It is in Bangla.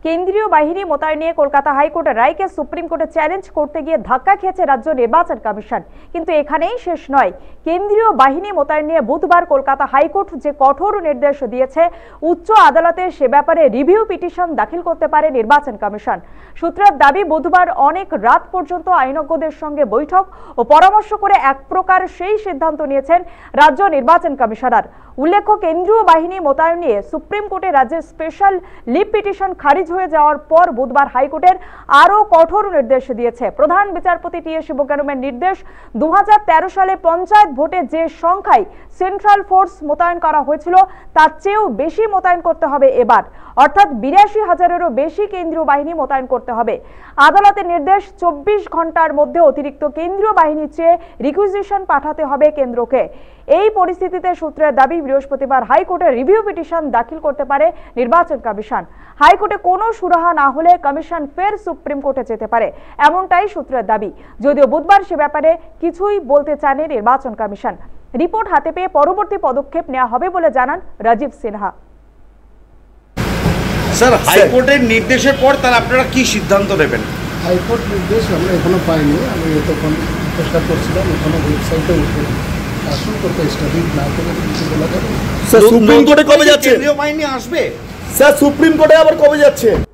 কেন্দ্রীয় বাহিনী মোতায়েন নিয়ে কলকাতা হাইকোর্টের রায়কে সুপ্রিম কোর্টে চ্যালেঞ্জ করতে গিয়ে ধাক্কা খেয়েছে রাজ্য নির্বাচন কমিশন। কিন্তু এখানেই শেষ নয়। কেন্দ্রীয় বাহিনী মোতায়েন নিয়ে বুধবার কলকাতা হাইকোর্ট যে কঠোর নির্দেশ দিয়েছে, উচ্চ আদালতে সে ব্যাপারে রিভিউ পিটিশন দাখিল করতে পারে নির্বাচন কমিশন। সূত্রের দাবি, বুধবার অনেক রাত পর্যন্ত আইনজ্ঞদের সঙ্গে বৈঠক ও পরামর্শ করে এক প্রকার সেই সিদ্ধান্ত নিয়েছেন রাজ্য নির্বাচন কমিশনার। উল্লেখ্য, কেন্দ্রীয় বাহিনী মোতায়েন নিয়ে সুপ্রিম কোর্টে রাজ্যের স্পেশাল লিভ পিটিশন খারিজ হয়ে যাওয়ার পর বুধবার হাইকোর্টের আরও কঠোর নির্দেশ দিয়েছে প্রধান বিচারপতি টি.এস. শিবজ্ঞানমের নির্দেশ। 2013 সালে পঞ্চায়েত ভোটে যে সংখ্যায় সেন্ট্রাল ফোর্স মোতায়েন করা হয়েছিল তার চেয়েও বেশি মোতায়েন করতে হবে এবার, অর্থাৎ 82,000-এরও বেশি কেন্দ্রীয় বাহিনী মোতায়েন করতে হবে। আদালতের নির্দেশ, 24 ঘন্টার মধ্যে অতিরিক্ত কেন্দ্রীয় বাহিনী চেয়ে রিকুইজিশন পাঠাতে হবে কেন্দ্রকে। এই পরিস্থিতিতে সূত্রের দাবি, বৃহস্পতিবার হাইকোর্টে রিভিউ পিটিশন দাখিল করতে পারে নির্বাচন কমিশন। হাইকোর্টে কোনো সুরাহা না হলে কমিশন ফের সুপ্রিম কোর্টে যেতে পারে, এমনটাই সূত্রের দাবি। যদিও বুধবার সে ব্যাপারে কিছুই বলতে চায়নি নির্বাচন কমিশন। রিপোর্ট হাতে পেয়ে পরবর্তী পদক্ষেপ নেওয়া হবে বলে জানান রাজীব সিনহা। স্যার, হাইকোর্টের নির্দেশের পর তার আপনারা কি সিদ্ধান্ত নেবেন? হাইকোর্ট নির্দেশ আমরা এখনো পাইনি। আমি এতক্ষণ চেষ্টা করছিলাম, এখনো ওয়েবসাইটে উঠে আসুন করতে স্টাডি না করে কিছু বলা যাবে। স্যার, সুপ্রিম কোর্টে কবে যাচ্ছে? কেন্দ্রীয় বাহিনী আসবে? স্যার, সুপ্রিম কোর্টে আবার কবে যাচ্ছে?